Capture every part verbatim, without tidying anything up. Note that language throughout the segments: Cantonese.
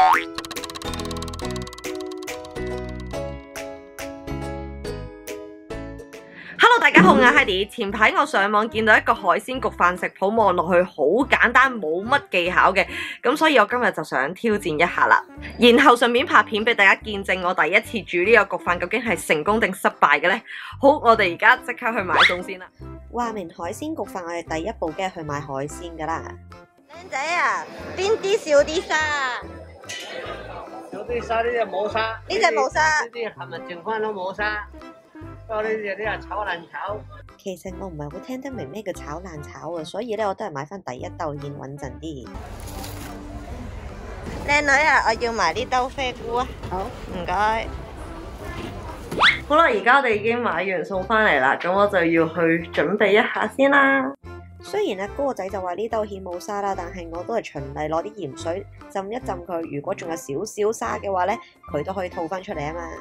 Hello， 大家好，我係 Heidi。前排我上網見到一個海鮮焗飯食譜，望落去好簡單，冇乜技巧嘅，咁所以我今日就想挑戰一下啦。然後順便拍片俾大家見證我第一次煮呢個焗飯究竟係成功定失敗嘅呢？好，我哋而家即刻去買餸先啦。 話明海鮮焗飯，我哋第一步梗係去買海鮮噶啦。 靚仔啊，邊啲少啲沙？ 少啲沙，呢隻冇沙。 呢隻冇沙。 呢啲係咪剩翻都冇沙？不過呢隻呢係炒爛炒。 其實我唔係好聽得明咩叫炒爛炒啊，所以咧我都係買翻第一竇先穩陣啲。 靚女啊，我要埋呢兜啡菇啊。 好， 唔該。 好啦，而家我哋已經買完餸翻嚟啦，咁我就要去準備一下先啦。 雖然阿哥仔就話呢兜蜆冇沙啦，但係我都係循例攞啲鹽水浸一浸佢。如果仲有少少沙嘅話咧，佢都可以吐翻出嚟啊嘛。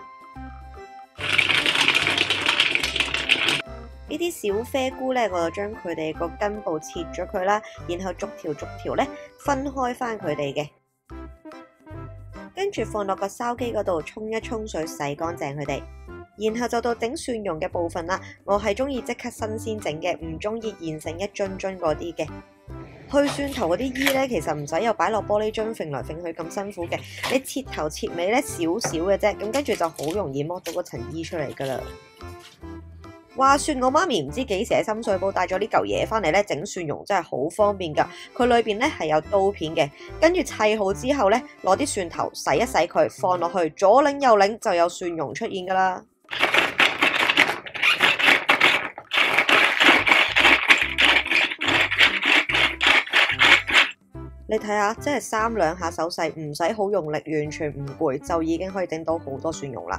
呢啲小啡菇咧，我就將佢哋個根部切咗佢啦，然後逐條逐條咧分開翻佢哋嘅，跟住放落個筲箕嗰度沖一沖水，洗乾淨佢哋。然後就到整蒜蓉嘅部分啦，我係中意即刻新鮮整嘅，唔中意現成一樽樽嗰啲嘅。去蒜頭嗰啲衣咧，其實唔使又擺落玻璃樽揈來揈去咁辛苦嘅，你切頭切尾咧少少嘅啫，咁跟住就好容易剝到嗰層衣出嚟噶啦。話說我媽咪唔知幾時喺深水埗帶咗呢嚿嘢翻嚟咧，整蒜蓉真係好方便噶。佢裏邊咧係有刀片嘅，跟住砌好之後咧，攞啲蒜頭洗一洗佢，放落去左擰右擰就有蒜蓉出現噶啦。你睇下，真係三兩下手勢，唔使好用力，完全唔攰，就已經可以整到好多蒜蓉啦。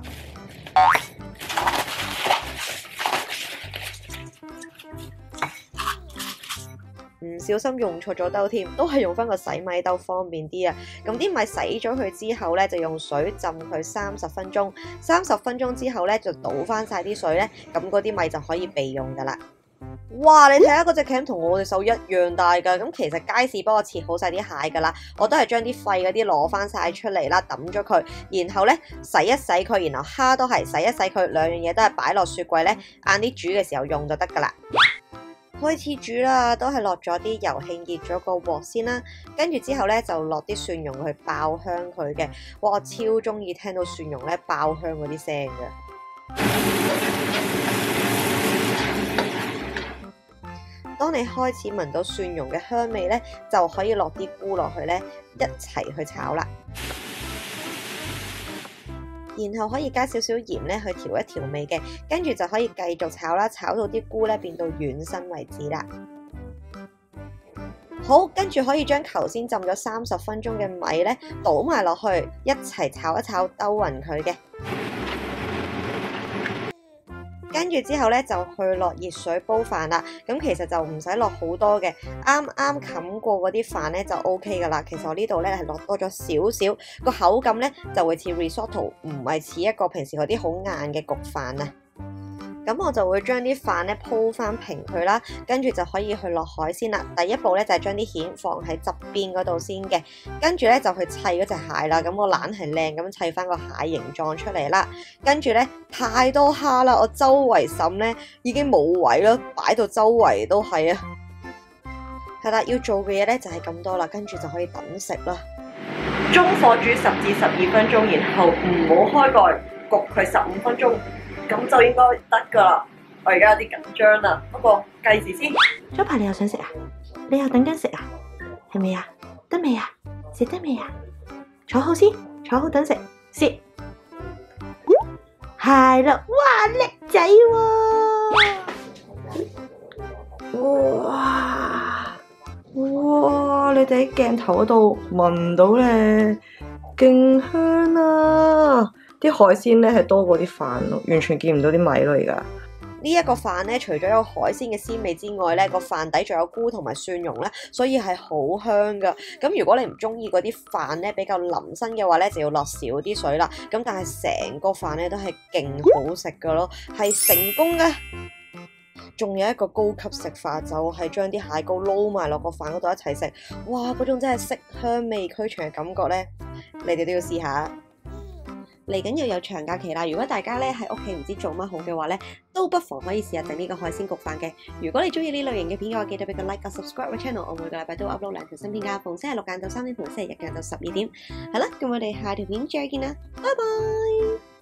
唔小心用錯咗兜添，都係用翻個洗米兜方便啲啊！咁啲米洗咗佢之後咧，就用水浸佢三十分鐘。三十分鐘之後咧，就倒翻晒啲水咧，咁嗰啲米就可以備用噶啦。哇！你睇下嗰隻鉗同我哋手一樣大噶，咁其實街市幫我切好晒啲蟹噶啦，我都係將啲廢嗰啲攞翻晒出嚟啦，抌咗佢，然後咧洗一洗佢，然後蝦都係洗一洗佢，兩樣嘢都係擺落雪櫃咧，晏啲煮嘅時候用就得噶啦。開始煮啦，都係落咗啲油，興熱咗個鑊先啦，跟住之後咧就落啲蒜蓉去爆香佢嘅。哇！我超中意聽到蒜蓉咧爆香嗰啲聲嘅。當你開始聞到蒜蓉嘅香味咧，就可以落啲菇落去咧，一齊去炒啦。然後可以加少少鹽咧去調一調味嘅，跟住就可以繼續炒啦，炒到啲菇咧變到軟身為止啦。好，跟住可以將頭先浸咗三十分鐘嘅米咧倒埋落去，一齊炒一炒，兜勻佢嘅。跟住之後咧就去落熱水煲飯啦，咁其實就唔使落好多嘅，啱啱冚過嗰啲飯咧就 O K 噶啦。其實我呢度咧係落多咗少少，個口感咧就會似 risotto， 唔係似一個平時嗰啲好硬嘅焗飯啊。咁我就會將啲飯咧鋪翻平佢啦，跟住就可以去落海鮮啦。第一步咧就係將啲蜆放喺側邊嗰度先嘅，跟住咧就去砌嗰隻蟹啦。咁我懶係靚咁砌翻個蟹形狀出嚟啦。跟住咧太多蝦啦，我周圍滲咧已經冇位啦，擺到周圍都係啊。係啦，要做嘅嘢咧就係咁多啦，跟住就可以等食啦。 中火煮十至十二分鐘，然後唔好開蓋，焗佢十五分鐘。咁就應該得噶啦，我而家有啲緊張啦，不過計時先。 早排你又想食啊？你又等緊食啊？係咪啊？得未啊？食得未啊？坐好先，坐好等食。食，係啦，哇叻仔喎！哇哇！你哋喺鏡頭嗰度聞到咧，勁香啊！啲海鮮咧係多過啲飯咯，完全見唔到啲米咯而家。呢一個飯咧，除咗有海鮮嘅鮮味之外咧，個飯底仲有菇同埋蒜蓉咧，所以係好香噶。咁如果你唔中意嗰啲飯咧比較腍身嘅話咧，就要落少啲水啦。咁但係成個飯咧都係勁好食噶咯，係成功嘅。仲有一個高級食法，就係將啲蟹膏撈埋落個飯嗰度一齊食。哇！嗰種真係色香味俱全嘅感覺咧， 你哋都要試下。嚟緊又有長假期啦，如果大家咧喺屋企唔知做乜好嘅話咧，都不妨可以試下整呢個海鮮焗飯嘅。如果你中意呢類型嘅片嘅話，記得俾個 like 個 subscribe 個 channel， 我每個禮拜都 upload 兩條新片㗎，逢星期六晏晝三點同星期日晏晝十二點。係啦，咁我哋下條片再見啦，拜拜。